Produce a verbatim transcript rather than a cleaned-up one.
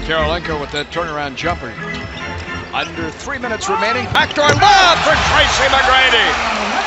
Karolinko with that turnaround jumper. Under three minutes remaining. Backdoor lob for Tracy McGrady.